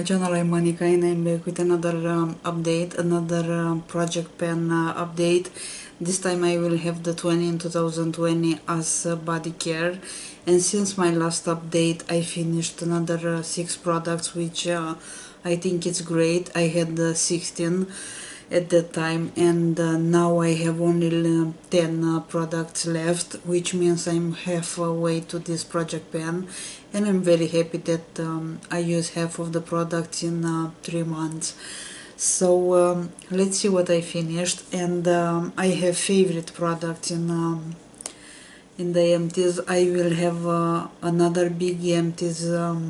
channel, I'm Monica and I'm back with another update, another project pen update. This time I will have the 20 in 2020 as body care, and since my last update I finished another 6 products, which I think it's great. I had 16 at that time, and now I have only 10 products left, which means I'm halfway to this project pen, and I'm very happy that I use half of the products in 3 months. So let's see what I finished, and I have favorite products in the empties. I will have another big empties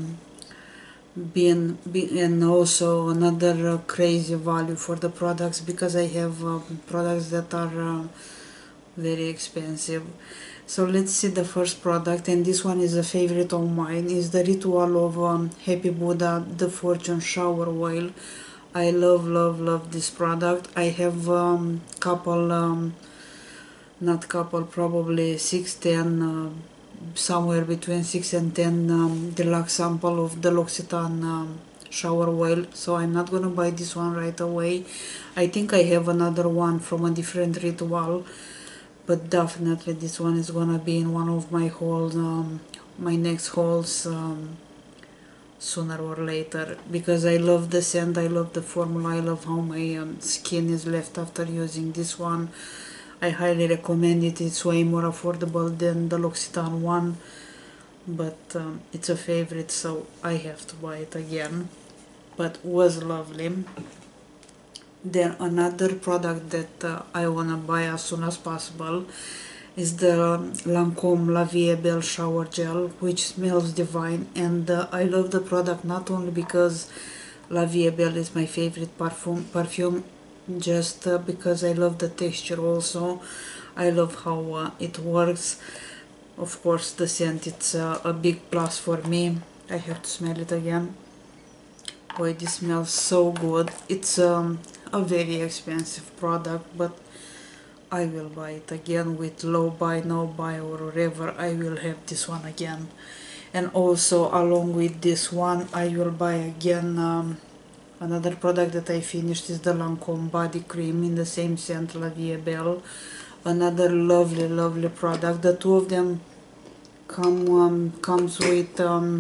bin, and also another crazy value for the products, because I have products that are very expensive. So let's see the first product, and this one is a favorite of mine. Is the Ritual of Happy Buddha, the Fortune Shower Oil. I love this product. I have probably 6-10, somewhere between 6 and 10 deluxe sample of the L'Occitane shower oil, so I'm not gonna buy this one right away. I think I have another one from a different Ritual, but definitely this one is gonna be in one of my hauls, my next hauls, sooner or later, because I love the scent, I love the formula, I love how my skin is left after using this one. I highly recommend it. It's way more affordable than the L'Occitane one, but it's a favorite, so I have to buy it again. But was lovely. Then another product that I wanna buy as soon as possible is the Lancome La Vie Belle Shower Gel, which smells divine, and I love the product not only because La Vie Belle is my favorite perfume, just because I love the texture also. I love how it works. Of course the scent, it's a big plus for me. I have to smell it again. Boy, this smells so good. It's a very expensive product, but I will buy it again. With low buy, no buy, or whatever, I will have this one again. And also along with this one I will buy again another product that I finished is the Lancome body cream in the same scent, La Vie Belle. Another lovely product. The two of them comes with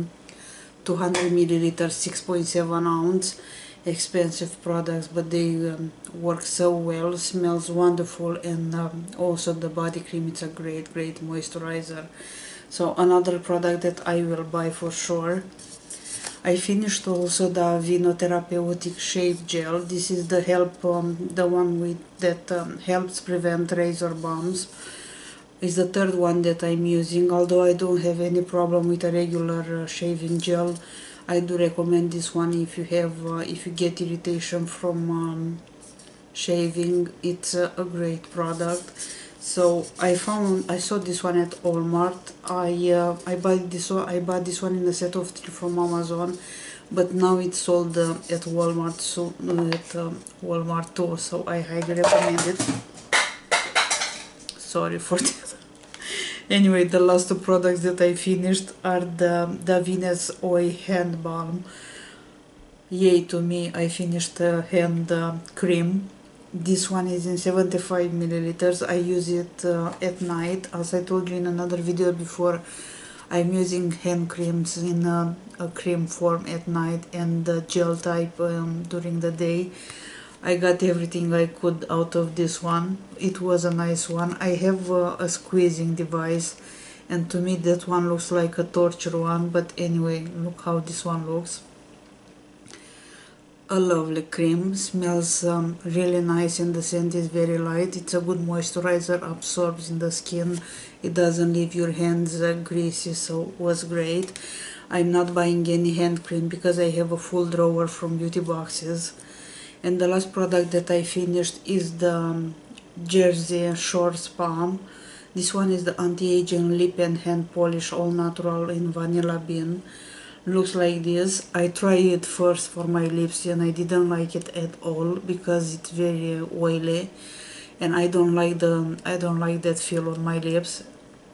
200 milliliters, 6.7 ounce. Expensive products, but they work so well, smells wonderful, and also the body cream, it's a great moisturizer. So another product that I will buy for sure. I finished also the Aveeno Therapeutic Shave Gel. This is the the one with that helps prevent razor bumps. It's the third one that I'm using. Although I don't have any problem with a regular shaving gel, I do recommend this one if you have if you get irritation from shaving. It's a great product. So I saw this one at Walmart. I bought this one in a set of 3 from Amazon, but now it's sold at Walmart, so at Walmart too. So I highly recommend it. Sorry for that. Anyway, the last 2 products that I finished are the Davines Oil Hand Balm. Yay to me, I finished the hand cream. This one is in 75 milliliters. I use it at night. As I told you in another video before, I'm using hand creams in a cream form at night and the gel type during the day. I got everything I could out of this one. It was a nice one. I have a squeezing device, and to me that one looks like a torture one, but anyway, look how this one looks. A lovely cream, smells really nice, and the scent is very light. It's a good moisturizer, absorbs in the skin, it doesn't leave your hands greasy, so it was great. I'm not buying any hand cream because I have a full drawer from Beauty Boxes. And the last product that I finished is the Jersey Shore Balm. This one is the anti-aging lip and hand polish, all natural in vanilla bean. Looks like this. I tried it first for my lips and I didn't like it at all because it's very oily, and I don't like that feel on my lips.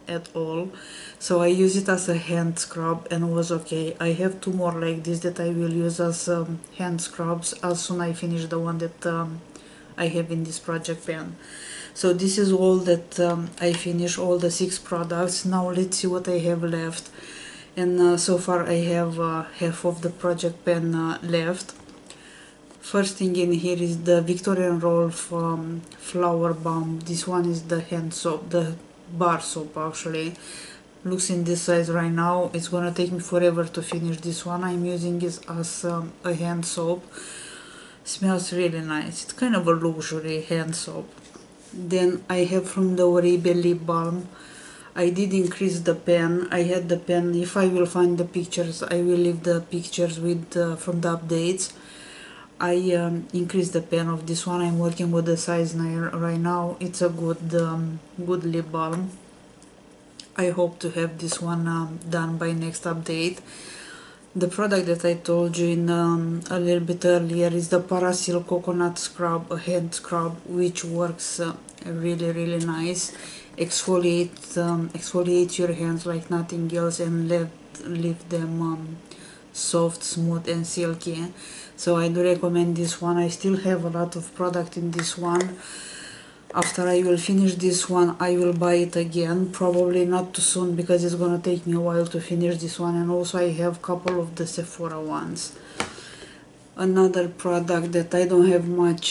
at all. So I use it as a hand scrub and was okay. I have two more like this that I will use as hand scrubs as soon as I finish the one that I have in this project pen. So this is all that I finish, all the 6 products. Now let's see what I have left. And so far I have half of the project pen left. First thing in here is the Viktor & Rolf Flower Bomb. This one is the hand soap, the bar soap actually. Looks in this size right now. It's gonna take me forever to finish this one. I'm using it as a hand soap. Smells really nice. It's kind of a luxury hand soap. Then I have from the Oribe lip balm. I did increase the pen. I had the pen. If I will find the pictures, I will leave the pictures with from the updates. I increased the pen of this one. I'm working with the size 9 right now. It's a good lip balm. I hope to have this one done by next update. The product that I told you in a little bit earlier is the Parasil Coconut Scrub, a hand scrub, which works really nice. Exfoliate your hands like nothing else and leave them soft, smooth and silky. So I do recommend this one. I still have a lot of product in this one. After I will finish this one, I will buy it again. Probably not too soon because it's gonna take me a while to finish this one. And also I have a couple of the Sephora ones. Another product that I don't have much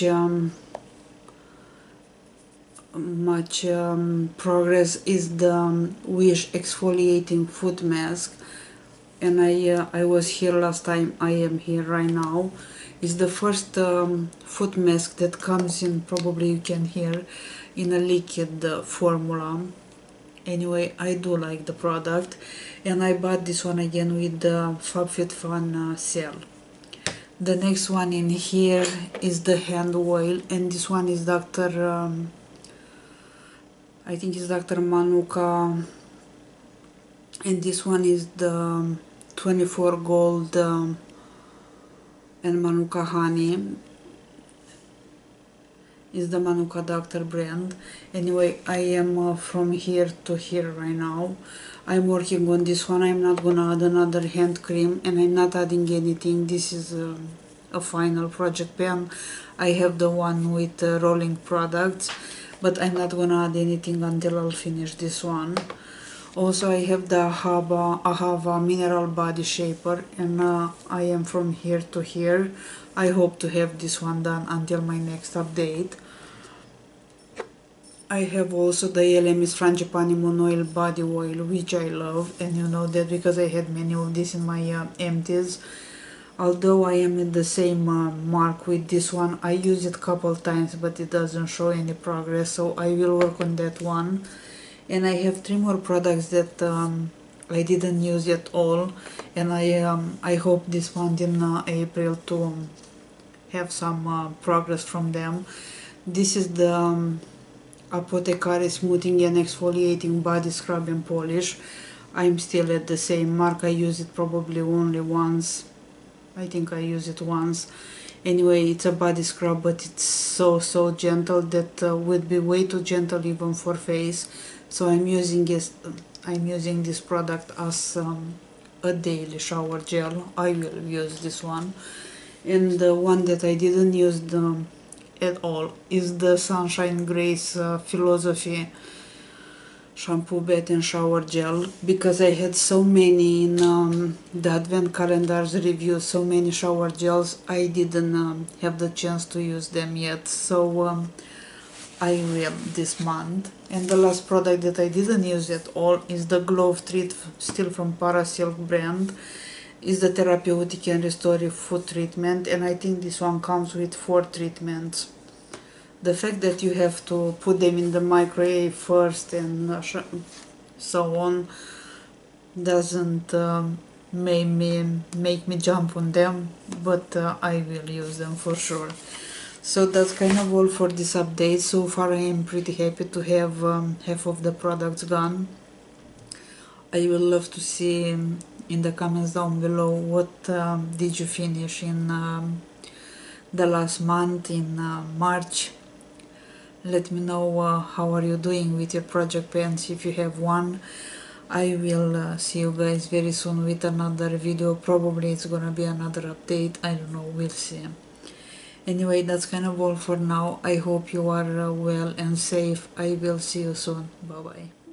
progress is the Wish exfoliating foot mask. And I was here last time. I am here right now. It's the first foot mask that comes in, probably you can hear, in a liquid formula. Anyway, I do like the product, and I bought this one again with the FabFitFun sale. The next one in here is the hand oil, and this one is Dr. I think it's Dr. Manuka, and this one is the 24 Gold and Manuka Honey. Is the Manuka Doctor brand. Anyway, I am from here to here right now. I'm working on this one. I'm not gonna add another hand cream, and I'm not adding anything. This is a final project pen. I have the one with rolling products, but I'm not gonna add anything until I'll finish this one. Also, I have the Ahava Mineral Body Shaper, and I am from here to here. I hope to have this one done until my next update. I have also the Elemis Frangipani Moon Oil Body Oil, which I love, and you know that because I had many of these in my empties. Although I am in the same mark with this one, I use it a couple times, but it doesn't show any progress, so I will work on that one. And I have 3 more products that I didn't use at all, and I hope this month in April to have some progress from them. This is the Apothecary Smoothing and Exfoliating Body Scrub and Polish. I'm still at the same mark. I use it probably only once. I think I use it once. Anyway, it's a body scrub, but it's so gentle that would be way too gentle even for face. So I'm using this product as a daily shower gel. I will use this one. And the one that I didn't use at all is the Sunshine Grace Philosophy shampoo, bath and shower gel, because I had so many in the advent calendars review, so many shower gels. I didn't have the chance to use them yet, so I will this month. And the last product that I didn't use at all is the Glove Treat, still from Parasilk brand. Is the therapeutic and restorative foot treatment, and I think this one comes with 4 treatments. The fact that you have to put them in the microwave first and so on doesn't make me jump on them, but I will use them for sure. So that's kind of all for this update. So far I am pretty happy to have half of the products gone. I will love to see in the comments down below what did you finish in the last month, in March. let me know how are you doing with your project pens if you have one. I will see you guys very soon with another video. Probably it's gonna be another update, I don't know, we'll see. Anyway, that's kind of all for now. I hope you are well and safe. I will see you soon. Bye bye.